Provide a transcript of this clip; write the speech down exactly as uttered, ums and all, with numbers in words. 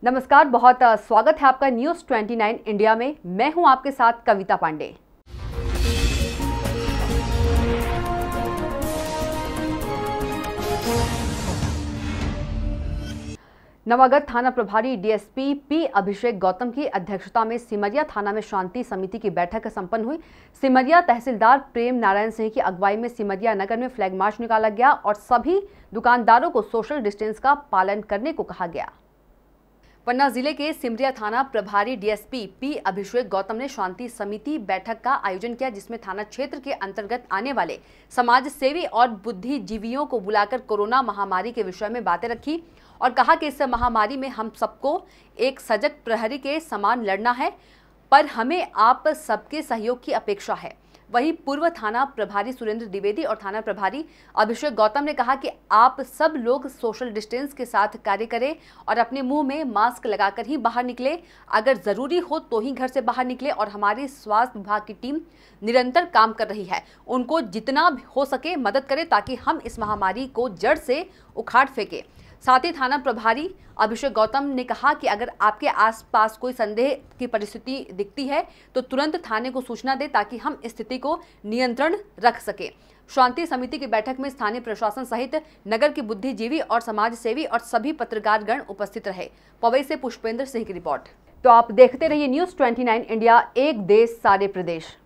नमस्कार, बहुत स्वागत है आपका न्यूज़ उनतीस इंडिया में। मैं हूं आपके साथ कविता पांडे। नवागढ़ थाना प्रभारी डीएसपी पी अभिषेक गौतम की अध्यक्षता में सिमरिया थाना में शांति समिति की बैठक संपन्न हुई। सिमरिया तहसीलदार प्रेम नारायण सिंह की अगुवाई में सिमरिया नगर में फ्लैग मार्च निकाला गया और सभी दुकानदारों को सोशल डिस्टेंस का पालन करने को कहा गया। पन्ना जिले के सिमरिया थाना प्रभारी डीएसपी पी अभिषेक गौतम ने शांति समिति बैठक का आयोजन किया, जिसमें थाना क्षेत्र के अंतर्गत आने वाले समाज सेवी और बुद्धिजीवियों को बुलाकर कोरोना महामारी के विषय में बातें रखी और कहा कि इस महामारी में हम सबको एक सजग प्रहरी के समान लड़ना है, पर हमें आप सबके सहयोग की अपेक्षा है। वहीं पूर्व थाना प्रभारी सुरेंद्र द्विवेदी और थाना प्रभारी अभिषेक गौतम ने कहा कि आप सब लोग सोशल डिस्टेंस के साथ कार्य करें और अपने मुंह में मास्क लगाकर ही बाहर निकले। अगर जरूरी हो तो ही घर से बाहर निकले और हमारी स्वास्थ्य विभाग की टीम निरंतर काम कर रही है, उनको जितना हो सके मदद करें ताकि हम इस महामारी को जड़ से उखाड़ फेंके। साथ ही थाना प्रभारी अभिषेक गौतम ने कहा कि अगर आपके आसपास कोई संदेह की परिस्थिति दिखती है तो तुरंत थाने को सूचना दें ताकि हम स्थिति को नियंत्रण रख सकें। शांति समिति की बैठक में स्थानीय प्रशासन सहित नगर के बुद्धिजीवी और समाज सेवी और सभी पत्रकारगण उपस्थित रहे। पवई से पुष्पेंद्र सिंह की रिपोर्ट। तो आप देखते रहिए न्यूज़ उनतीस इंडिया, एक देश सारे प्रदेश।